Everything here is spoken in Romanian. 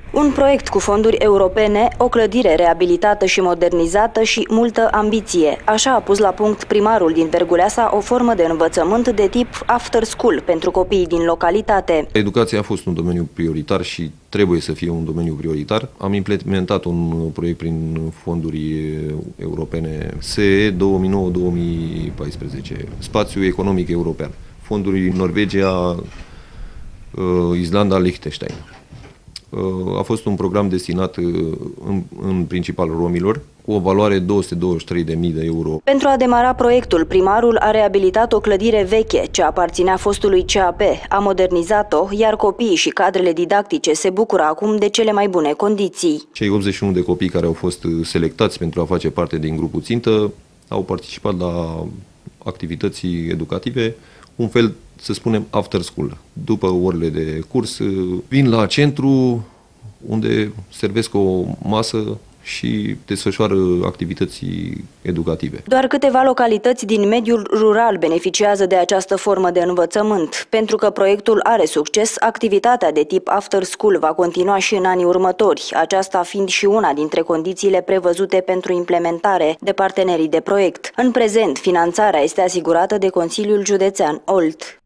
Un proiect cu fonduri europene, o clădire reabilitată și modernizată și multă ambiție. Așa a pus la punct primarul din Verguleasa o formă de învățământ de tip after school pentru copiii din localitate. Educația a fost un domeniu prioritar și trebuie să fie un domeniu prioritar. Am implementat un proiect prin fonduri europene SE 2009-2014, Spațiul Economic European, fonduri Norvegia, Islanda, Liechtenstein. A fost un program destinat în principal romilor, cu o valoare 223.000 de euro. Pentru a demara proiectul, primarul a reabilitat o clădire veche, ce aparținea fostului CAP, a modernizat-o, iar copiii și cadrele didactice se bucură acum de cele mai bune condiții. Cei 81 de copii care au fost selectați pentru a face parte din grupul țintă au participat la activități educative, un fel, să spunem, after school. După orele de curs, vin la centru unde servesc o masă și desfășoară activități educative. Doar câteva localități din mediul rural beneficiază de această formă de învățământ. Pentru că proiectul are succes, activitatea de tip after school va continua și în anii următori, aceasta fiind și una dintre condițiile prevăzute pentru implementare de partenerii de proiect. În prezent, finanțarea este asigurată de Consiliul Județean Olt.